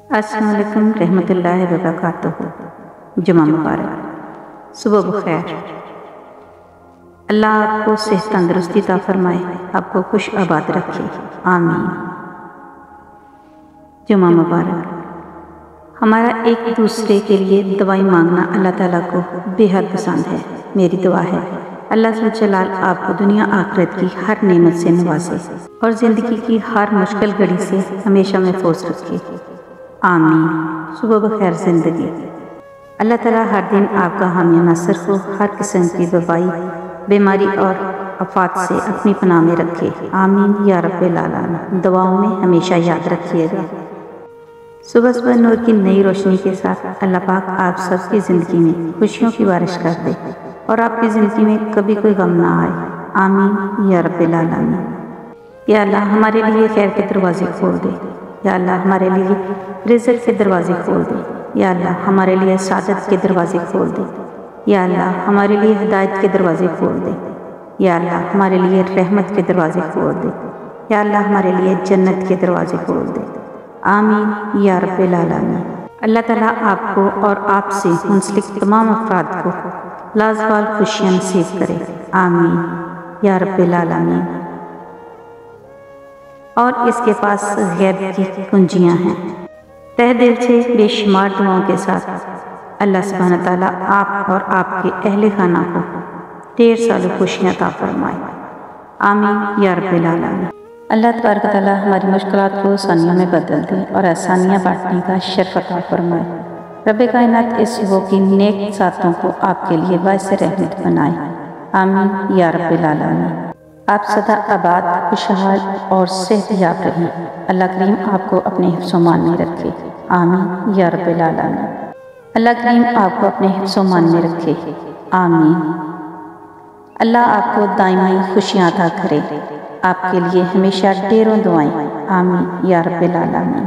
السلام علیکم رحمۃ اللہ وبرکاتہ۔ جمعہ مبارک، صبح بخیر۔ اللہ آپ کو صحت تندرستی عطا فرمائے، آپ کو خوش آباد رکھے، آمین۔ جمعہ مبارک۔ ہمارا ایک دوسرے کے لیے دعائیں مانگنا اللہ تعالیٰ کو بے حد پسند ہے۔ میری دعا ہے اللہ ذو الجلال آپ کو دنیا آخرت کی ہر نعمت سے نوازے اور زندگی کی ہر مشکل گھڑی سے ہمیشہ محفوظ رکھے، آمین۔ صبح بخیر زندگی۔ اللہ تعالیٰ ہر دن آپ کا حامی ناصر کو ہر قسم کی وبائی بیماری اور آفات سے اپنی پناہ میں رکھے، آمین یا رب العالمین۔ دعاؤں میں ہمیشہ یاد رکھیے گا۔ صبح صبح نور کی نئی روشنی کے ساتھ اللہ پاک آپ سب کی زندگی میں خوشیوں کی بارش کر دے اور آپ کی زندگی میں کبھی کوئی غم نہ آئے، آمین یا رب العالمین۔ یا اللہ ہمارے لیے خیر کے دروازے کھول دے، یا اللہ ہمارے لیے رزق کے دروازے کھول دے، یا اللہ ہمارے لیے سعادت کے دروازے کھول دے، یا اللہ ہمارے لیے ہدایت کے دروازے کھول دے، یا اللہ ہمارے لیے رحمت کے دروازے کھول دے، یا اللہ ہمارے لیے جنت کے دروازے کھول دے، آمین یا رب العالمین۔ اللہ تعالیٰ آپ کو اور آپ سے منسلک تمام افراد کو لازوال خوشیاں نصیب کرے، آمین یا رب العالمین۔ اور اس کے پاس غیب کی کنجیاں ہیں۔ تہ دل سے بے شمار دعاؤں کے ساتھ اللہ سبحانہ تعالیٰ آپ اور آپ کے اہل خانہ کو ڈھیر سال خوشیاں عطا فرمائے، آمین یا رب العالمین۔ اللہ تبارک تعالیٰ ہماری مشکلات کو آسانیوں میں بدل دے اور آسانیاں بانٹنے کا شرف عطا فرمائے۔ رب کائنات اس صبح کی نیک ساتوں کو آپ کے لیے باعث رحمت بنائے، آمین یا رب العالمین۔ آپ سدا آباد، خوشحال اور صحت یاب رہیں۔ اللہ کریم آپ کو اپنے حفظ و مان میں رکھے، آمین یا رب العالمین۔ اللہ کریم آپ کو اپنے حفظ و مان میں رکھے، آمین۔ اللہ آپ کو دائمی خوشیاں عطا کرے، آپ کے لیے ہمیشہ ڈھیروں دعائیں، آمین یا رب العالمین۔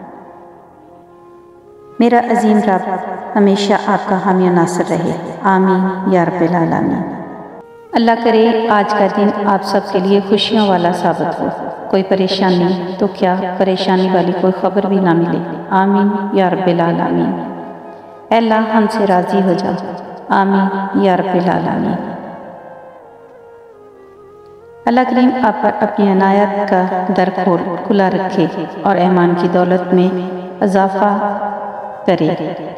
میرا عظیم رب ہمیشہ آپ کا حامی و ناصر رہے، آمین یا رب العالمین۔ اللہ کرے آج کا دن آپ سب کے لیے خوشیوں والا ثابت ہو، کوئی پریشانی تو کیا پریشانی والی کوئی خبر بھی نہ ملے، آمین یا رب العالمین۔ اے اللہ ہم سے راضی ہو جا، آمین یا رب العالمین۔ اللہ کریم آپ پر اپنی عنایت کا در کھلا رکھے اور ایمان کی دولت میں اضافہ کرے۔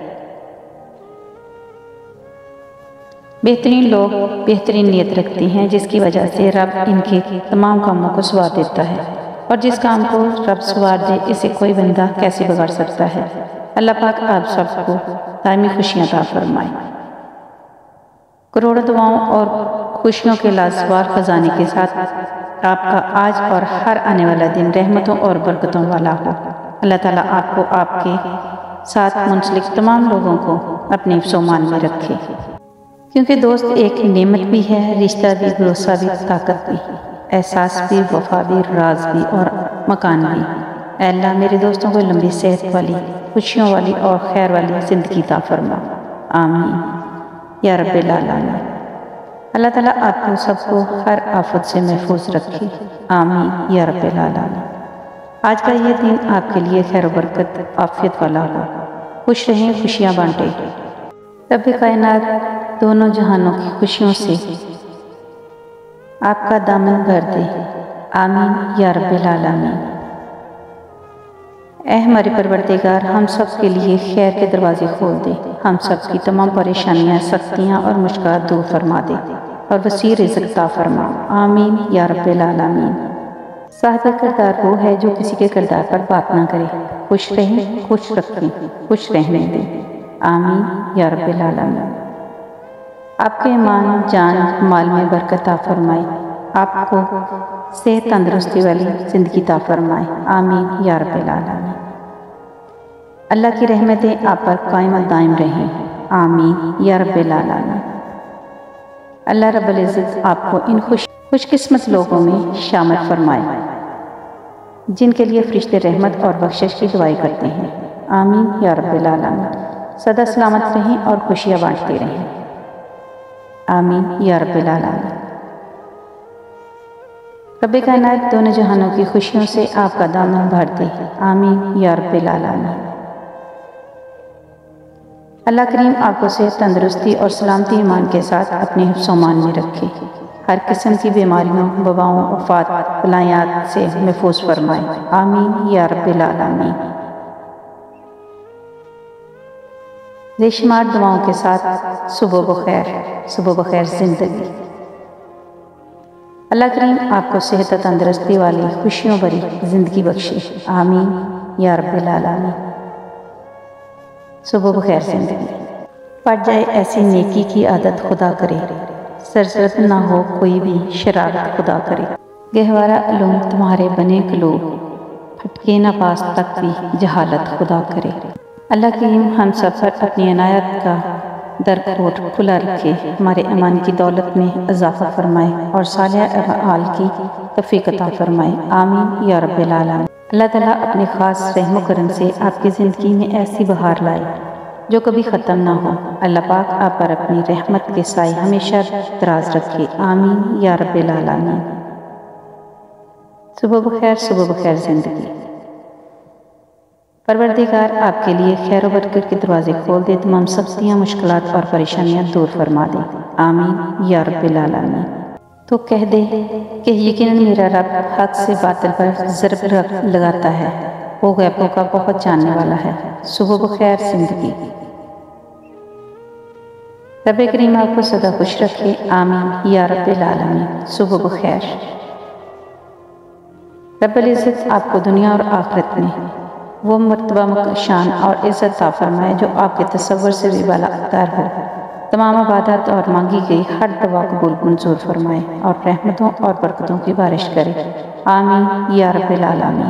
بہترین لوگ بہترین نیت رکھتے ہیں، جس کی وجہ سے رب ان کے تمام کاموں کو سنوار دیتا ہے، اور جس کام کو رب سنوار دے اسے کوئی بندہ کیسے بگاڑ سکتا ہے۔ اللہ پاک آپ سب کو دائمی خوشیاں عطا فرمائے۔ کروڑوں دعاؤں اور خوشیوں کے لازوال خزانے کے ساتھ آپ کا آج اور ہر آنے والا دن رحمتوں اور برکتوں والا ہو۔ اللہ تعالیٰ آپ کو آپ کے ساتھ منسلک تمام لوگوں کو اپنے حفظ و مان میں رکھے، کیونکہ دوست ایک نعمت بھی ہے، رشتہ بھی، بھروسہ بھی، طاقت بھی، احساس بھی، وفا بھی، راز بھی اور مکان بھی۔ اے اللہ میرے دوستوں کو لمبی صحت والی، خوشیوں والی اور خیر والی زندگی عطا فرما، آمین یا رب العالمین۔ اللہ تعالیٰ آپ کو سب کو ہر آفت سے محفوظ رکھے، آمین یا رب العالمین۔ آج کا یہ دن آپ کے لیے خیر و برکت، عافیت والا ہو، خوش رہیں، خوشیاں بانٹے۔ رب کائنات دونوں جہانوں کی خوشیوں سے آپ کا دامن بھر دے، آمین یا رب العالمین۔ اے ہمارے پروردگار ہم سب کے لیے خیر کے دروازے کھول دے، ہم سب کی تمام پریشانیاں، سختیاں اور مشکلات دور فرما دے اور وسیع رزق عطا فرما، آمین یا رب العالمین۔ صاحب کردار وہ ہے جو کسی کے کردار پر بات نہ کرے، خوش رہیں، خوش رکھیں، خوش رہنے دیں، آمین یا رب العالمین۔ آپ کے ایمان، جان، مال میں برکت عطا فرمائے، آپ کو صحت تندرستی والی زندگی عطا فرمائے، آمین یا رب العالمین۔ اللہ کی رحمتیں آپ پر قائم و دائم رہیں، آمین یا رب العالمین۔ اللہ رب العزت آپ کو ان خوش قسمت لوگوں میں شامل فرمائے جن کے لیے فرشتے رحمت اور بخشش کی دعائیں کرتے ہیں، آمین یا رب العالمین۔ سدا سلامت رہیں اور خوشیاں بانٹتے رہیں، آمین یا رب العالمین۔ رب کائنات دونوں جہانوں کی خوشیوں سے آپ کا دامن بھر دے، آمین یا رب العالمین۔ اللہ کریم آپ کو صحت، تندرستی اور سلامتی ایمان کے ساتھ اپنے حفظ و امان میں رکھے، ہر قسم کی بیماریوں، وباؤں، آفات، بلایات سے محفوظ فرمائے، آمین یا رب العالمین۔ بے شمار دعاؤں کے ساتھ صبح بخیر، صبح بخیر زندگی۔ اللہ کریم آپ کو صحت و تندرستی والی خوشیوں بھری زندگی بخشے، آمین یا رب العالمین۔ صبح بخیر زندگی۔ پڑ جائے ایسی نیکی کی عادت خدا کرے، سرزد نہ ہو کوئی بھی شرارت خدا کرے، گہوارہ علوم تمہارے بنے قلوب، پھٹکے نہ پاس تک بھی جہالت خدا کرے۔ اللہ کریم ہم سب پر اپنی عنایت کا در کھلا رکھے، ہمارے ایمان کی دولت میں اضافہ فرمائے اور صالح اعمال کی توفیق عطا فرمائے، آمین یا رب العالمین۔ اللہ تعالیٰ اپنے خاص رحم و کرم سے آپ کی زندگی میں ایسی بہار لائے جو کبھی ختم نہ ہو۔ اللہ پاک آپ پر اپنی رحمت کے سائے ہمیشہ دراز رکھے، آمین یا رب العالمین۔ صبح بخیر، صبح بخیر زندگی۔ پروردگار آپ کے لیے خیر و برکت کے دروازے کھول دے، تمام سختیاں، مشکلات اور پریشانیاں دور فرما دے، آمین یا رب العالمین۔ تو کہہ دے کہ یقیناً میرا رب حق سے باطل پر ضرب لگاتا ہے، وہ غیبوں کا بہت جاننے والا ہے۔ صبح بخیر زندگی۔ رب کریم آپ کو سدا خوش رکھے، آمین یا رب العالمین۔ صبح بخیر۔ رب العزت آپ کو دنیا اور آخرت میں وہ مرتبہ، شان اور عزت عطا فرمائے جو آپ کے تصور سے بھی بالا تر ہو، تمام عبادات اور مانگی گئی ہر دعا قبول منظور فرمائے اور رحمتوں اور برکتوں کی بارش کرے، آمین یا رب العالمین۔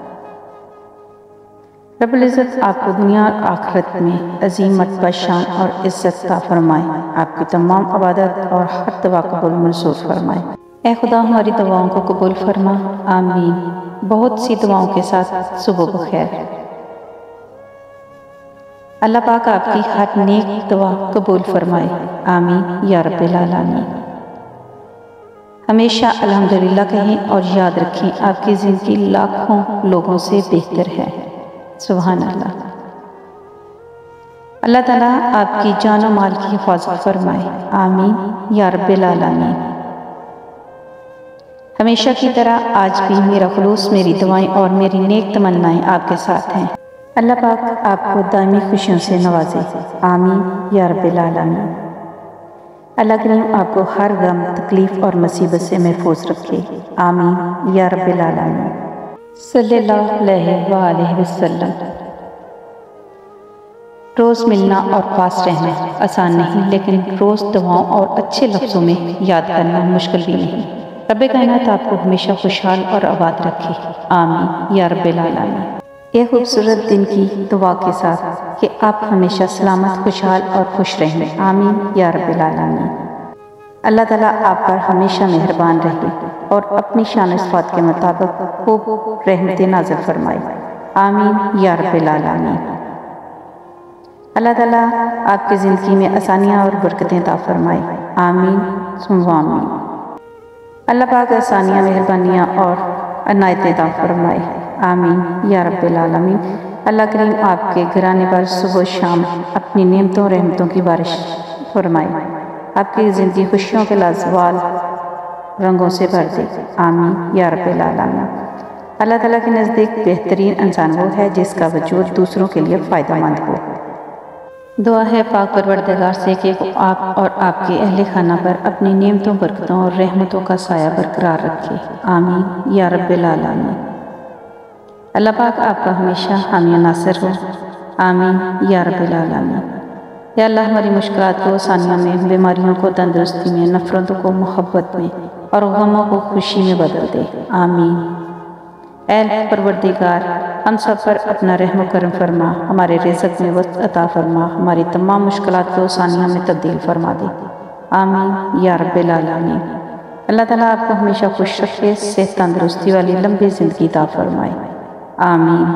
رب العزت آپ کو دنیا اور آخرت میں عظیم مرتبہ، شان اور عزت عطا فرمائے، آپ کی تمام عبادات اور ہر دعا قبول منظور فرمائے۔ اے خدا ہماری دعاؤں کو قبول فرما، آمین۔ بہت سی دعاؤں کے ساتھ صبح بخیر۔ اللہ پاک آپ کی ہر نیک دعا قبول فرمائے، آمین یا رب العالمین۔ ہمیشہ الحمدللہ کہیں اور یاد رکھیں آپ کی زندگی لاکھوں لوگوں سے بہتر ہے، سبحان اللہ۔ اللہ تعالیٰ آپ کی جان و مال کی حفاظت فرمائے، آمین یا رب العالمین۔ ہمیشہ کی طرح آج بھی میرا خلوص، میری دعائیں اور میری نیک تمنائیں آپ کے ساتھ ہیں۔ اللہ پاک آپ کو دائمی خوشیوں سے نوازے، آمین یا رب العالمین۔ اللہ کریم آپ کو ہر غم، تکلیف اور مصیبت سے محفوظ رکھے، آمین یا رب العالمین۔ صلی اللہ علیہ وآلہ وسلم۔ روز ملنا اور پاس رہنا آسان نہیں، لیکن روز دعاؤں اور اچھے لفظوں میں یاد کرنا مشکل بھی نہیں۔ رب کائنات آپ کو ہمیشہ خوشحال اور آباد رکھے، آمین یا رب العالمین۔ یہ خوبصورت دن کی دعا کے ساتھ کہ آپ ہمیشہ سلامت، خوشحال اور خوش رہیں، آمین یا رب العالمین۔ اللہ تعالیٰ آپ پر ہمیشہ مہربان رہے اور اپنی شان و صفات کے مطابق خوب رحمتیں نازل فرمائے، آمین یا رب العالمین۔ اللہ تعالیٰ آپ کی زندگی میں آسانیاں اور برکتیں عطا فرمائے، آمین ثم آمین۔ اللہ پاک آسانیاں، مہربانیاں اور عنایتیں عطا فرمائے، آمین یا رب العالمین۔ اللہ کریم آپ کے گھرانے پر صبح و شام اپنی نعمتوں اور رحمتوں کی بارش فرمائے، آپ کی زندگی خوشیوں کے لازوال رنگوں سے بھر دے، آمین یا رب العالمین۔ اللہ تعالیٰ کے نزدیک بہترین انسان وہ ہے جس کا وجود دوسروں کے لیے فائدہ مند ہو۔ دعا ہے پاک پروردگار سے کہ وہ آپ اور آپ کے اہل خانہ پر اپنی نعمتوں، برکتوں اور رحمتوں کا سایہ برقرار رکھے، آمین یا رب العالمین۔ اللہ پاک آپ کا ہمیشہ حامی و ناصر ہو، آمین یا رب العالمین۔ یا اللہ ہماری مشکلات کو آسانیوں میں، بیماریوں کو تندرستی میں، نفرتوں کو محبت میں اور غموں کو خوشی میں بدل دے، آمین۔ اے پروردگار ہم سب پر اپنا رحم و کرم فرما، ہمارے رزق میں وسعت عطا فرما، ہماری تمام مشکلات کو آسانیوں میں تبدیل فرما دے، آمین یا رب العالمین۔ اللہ تعالیٰ آپ کو ہمیشہ خوش رکھے، صحت، تندرستی والی لمبی زندگی عطا فرمائے، آمین۔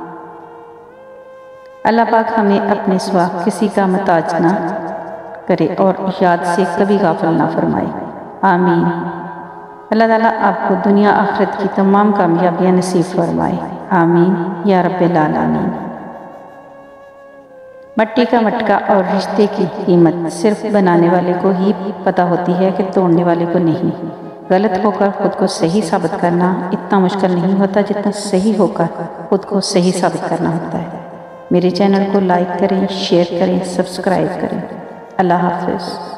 اللہ پاک ہمیں اپنے سوا کسی کا محتاج نہ کرے اور یاد سے کبھی غافل نہ فرمائے، آمین۔ اللہ تعالیٰ آپ کو دنیا آخرت کی تمام کامیابیاں نصیب فرمائے، آمین یا رب العالمین۔ مٹی کا مٹکا اور رشتے کی قیمت صرف بنانے والے کو ہی پتہ ہوتی ہے کہ توڑنے والے کو نہیں۔ غلط ہو کر خود کو صحیح ثابت کرنا اتنا مشکل نہیں ہوتا جتنا صحیح ہو کر خود کو صحیح ثابت کرنا ہوتا ہے۔ میرے چینل کو لائک کریں، شیئر کریں، سبسکرائب کریں۔ اللہ حافظ۔